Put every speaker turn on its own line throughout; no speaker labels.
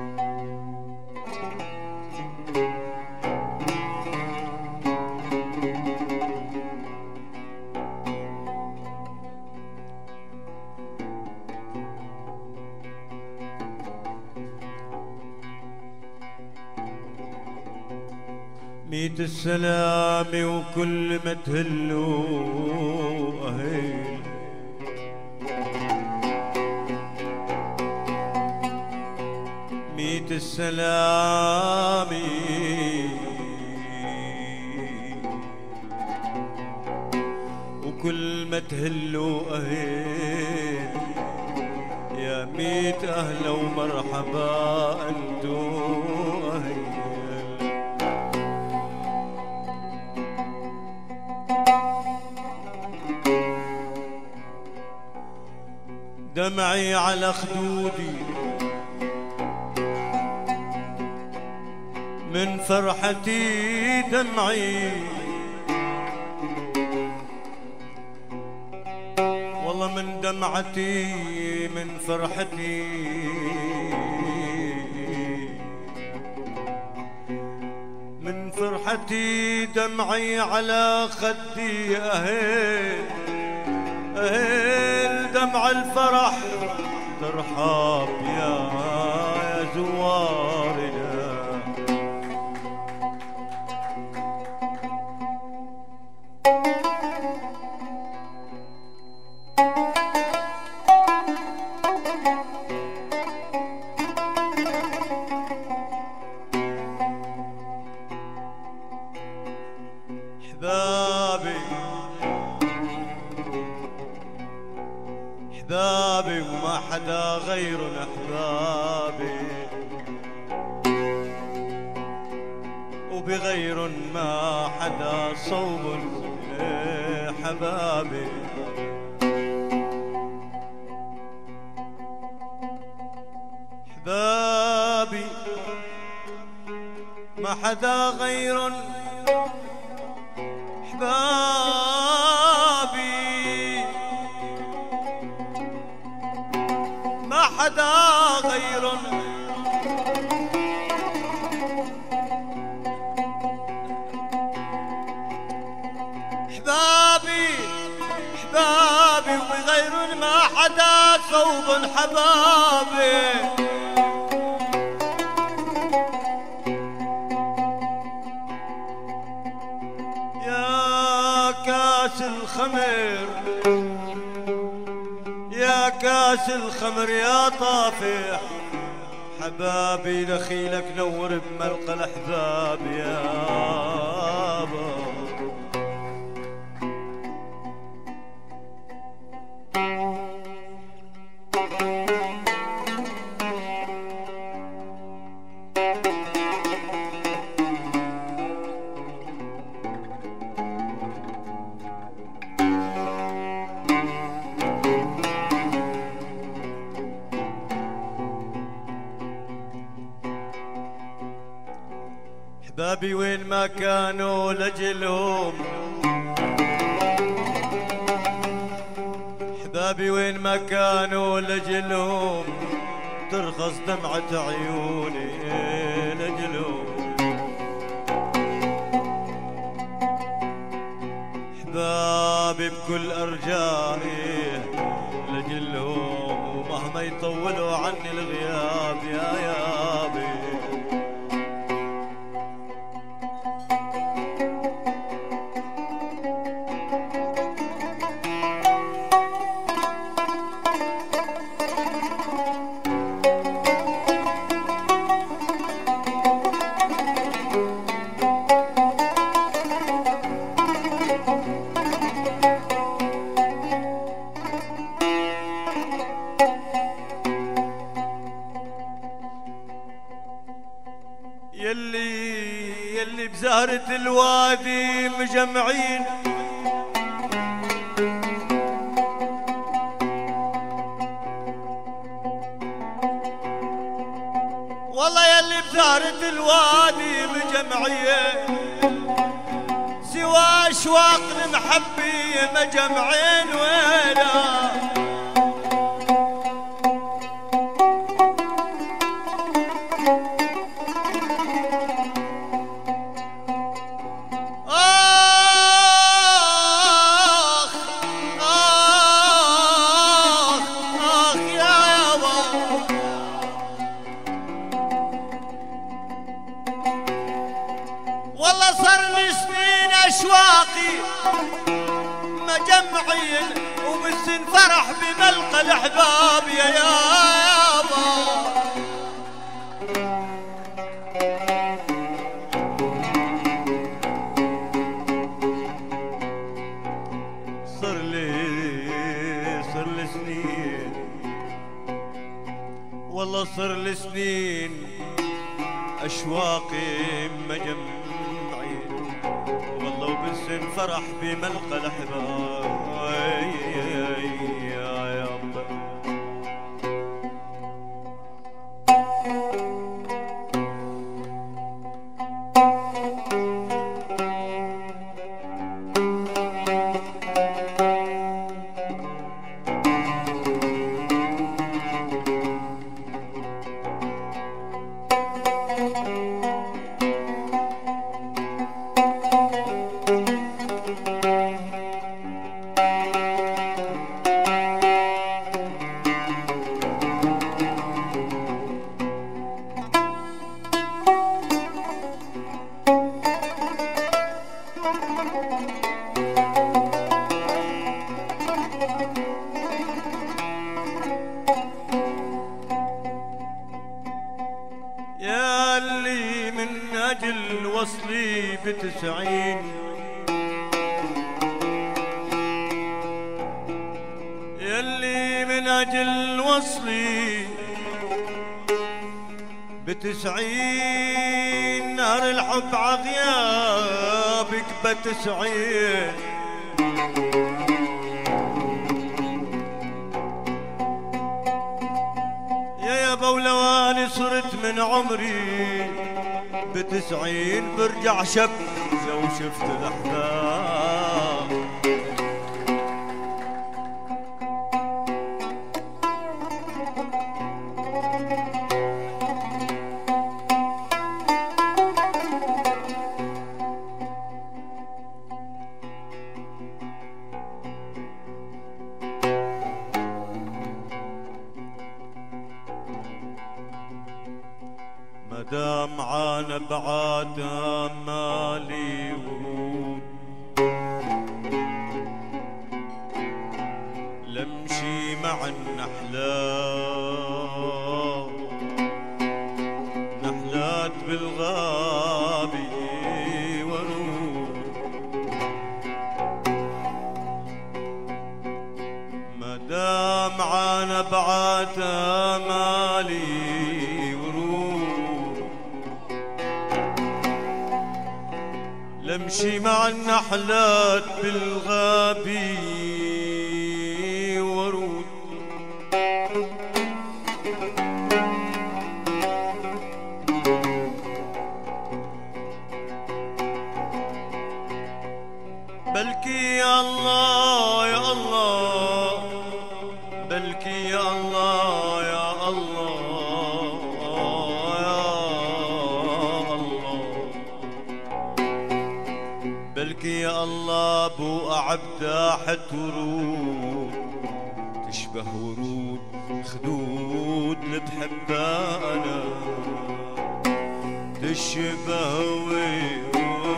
ميت السلام وكل ما تهلوا أهيل ميت السلام وكل ما تهلوا أهيل يا ميت أهلا ومرحبا أنتو أهيل دمعي على خدودي من فرحتي دمعي والله من دمعتي من فرحتي من فرحتي دمعي على خدي أهيل أهيل دمع الفرح ترحب يا زوارنا احبابي وما حدا غيرنا احبابي وبغير ما حدا صوب حبابي احبابي ما حدا غير احبابي ما حدا غير احبابي احبابي وبغير ما حدا صوب حبابي يا كاس الخمر يا كاس الخمر يا طافح حبابي دخيلك نور بملقى الاحباب يابا احبابي وين ما كانوا لجلهم احبابي وين ما كانوا لجلهم ترخص دمعة عيوني لجلهم احبابي بكل ارجائي لجلهم ومهما يطولوا عني الغياب يا يابي يلي بزهرة الوادي مجمعين والله يلي بزهرة الوادي مجمعين سوى اشواق المحبي مجمعين ويلا والله صار لي سنين اشواقي مجمعين وبالسن فرح بملقى الاحباب يا يابا. صار لي سنين والله صار لي سنين اشواقي مجمعين والله وبالسن فرح بملقى الاحباب يا يابا. يا اللي من أجل وصلي ب90 يا اللي من أجل وصلي ب90 نار الحب عغيابك ب90 يا بولواني صرت من عمري ب90 برجع شب لو شفت الأحباب. مدام عانى بعاد امالي ورود لمشي مع النحلات نحلات بالغابي ورود مدام عانى بعاد امالي لمشي مع النحلات بالغابي ورود بلكي يا الله يا الله بلكي يا الله يا الله بلكي يا الله بو عبداحة ورود تشبه ورود خدود اللي بحبها أنا تشبه ورود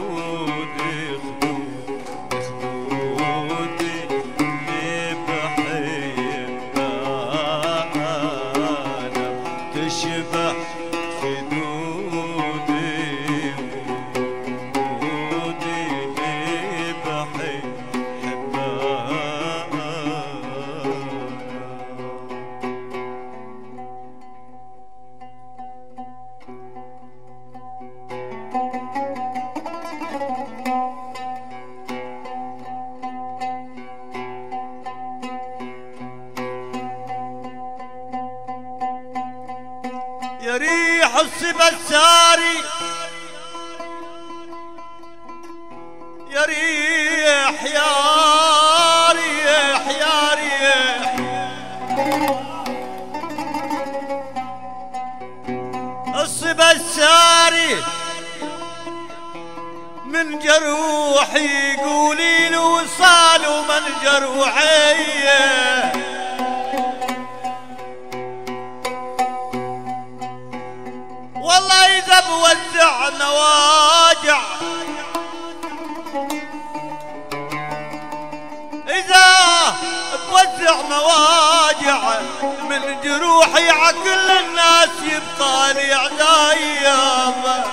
خدود اللي بحبها أنا تشبه يا ريح الصبا الساري يا ريح يا ريح يا ريح الصبا الساري من جروحي قولي له وصال ومن جروحي والله إذا بوزع مواجع مواجع من جروحي عكل الناس يبقى لي عدايا.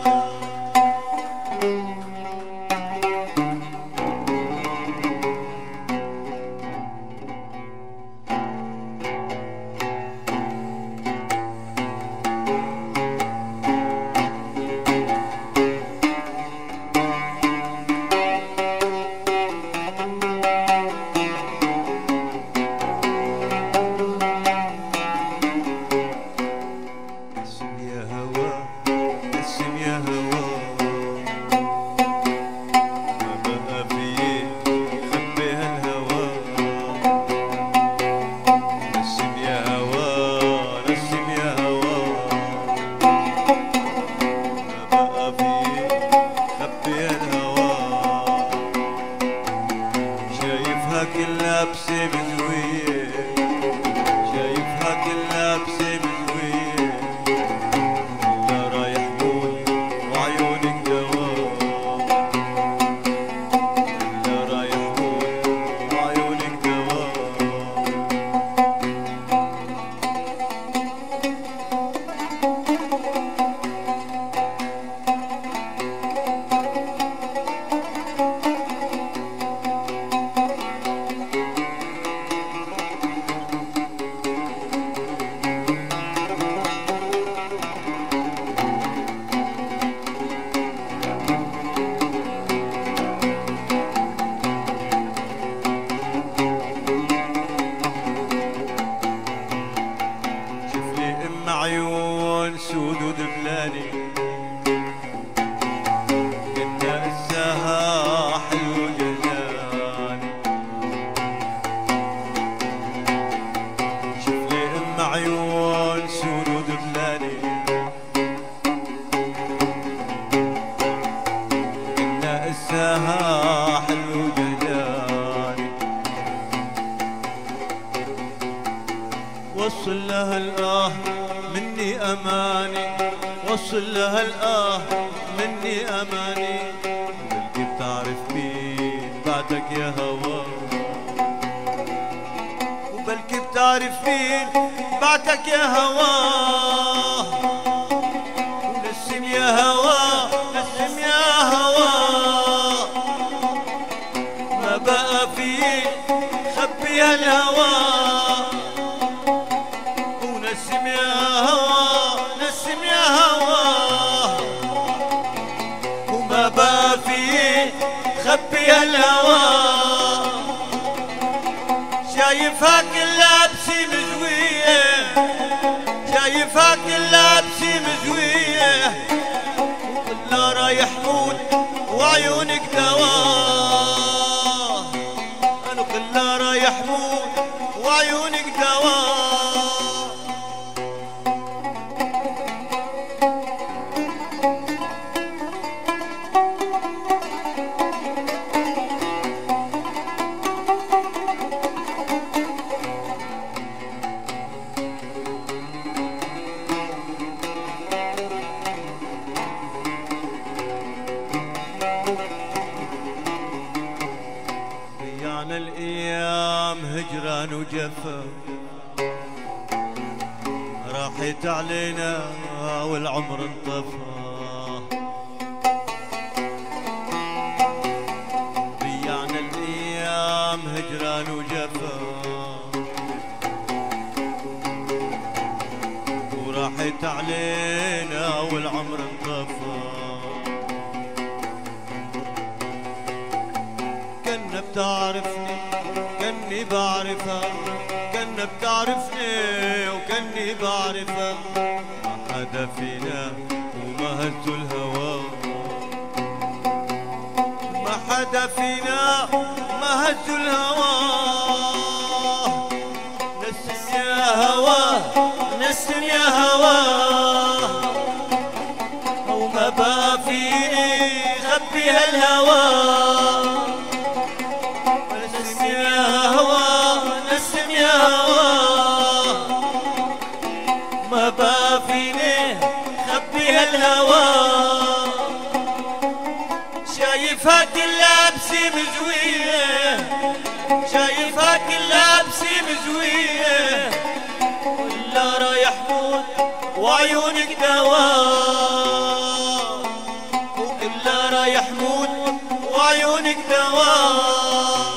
كلها بسمزوية، شايفها كلها بسمزوية، لا رايح بول وعيونك دواء، لا رايح بول وعيونك دواء. عيون سود ودبلاني كنا السها حلو جلاني، شوف لي عيون سود ودبلاني كنا السها حلو جلاني، وصل لها الآه مني أماني، وصل لها الآه مني أماني، بلكي بتعرف مين بعدك يا هوا، وبلكي بتعرف مين بعدك يا هوا، ونسم يا هوا نسم يا هوا، ما بقى فيك خبي هالهوا، ونسم يا هوا نسم يا هوا، وما بقى فيه خبي هالهوا، شايفها كلها بسمزوية، شايفها كلها بسمزوية، وكلها رايح موت وعيونك دواء، قالوا كلها رايح موت وعيونك دواء. ضيعنا الأيام هجران وجفا، راحت علينا والعمر انطفى، ضيعنا الأيام هجران وجفا، وراحت علينا والعمر انطفى، كنا بتعرفني كني بعرفها، كنا بتعرفني وكني بعرفها، ما حدا فينا وما هزوا الهوى، ما حدا فينا ما هزوا الهوى، نسم يا هوا نسم يا هوا، وما بقى فيني خبي هالهوى، ما بقى فيني خبي هالهوى، شايفها كلها بسمزوية، شايفها كلها بسمزوية، مزوية ولا رايح موت وعيونك دواء وإلا رايح موت وعيونك دواء.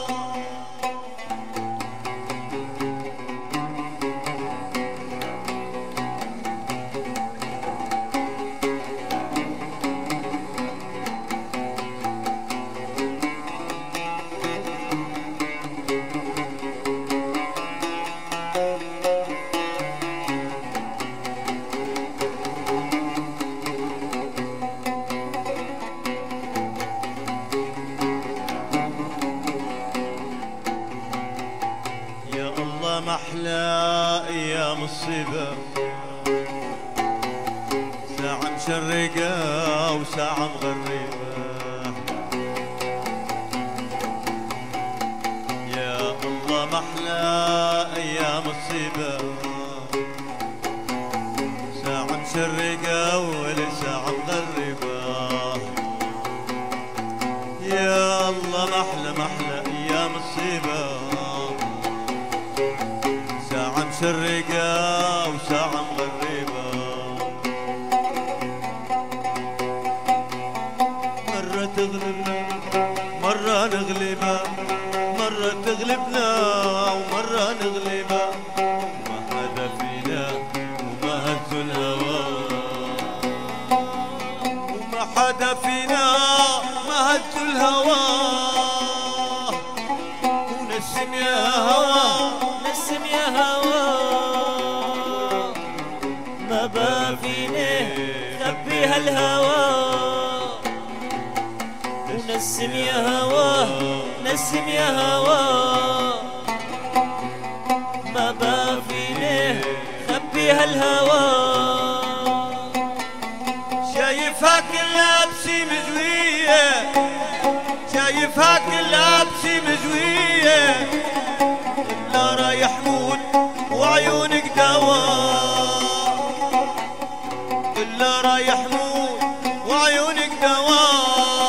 محلى ايام الصبا ساعة مشرقة وساعة مغربة يا الله محلى ايام الصبا ساعة مشرقة ولا ساعة مغربة يا الله محلى ايام الصبا ساعة مشرقة وساعة مغربة مرة تغلبنا مرة نغلبها مرة تغلبنا ومرة نغلبها وما حدا فينا وما هز الهوى وما حدا فينا ما هز الهوى ونسم يا هوى نسم يا هوى ما بافيني خبي هالهوى ونسم يا هوى نسم يا هوى ما بافيني خبي هالهوى. شايفها كلها بسي مزوية شايفها كلها بسي مزوية لا رايح موت وعيونك دواء إلا رايح موت وعيونك دواء.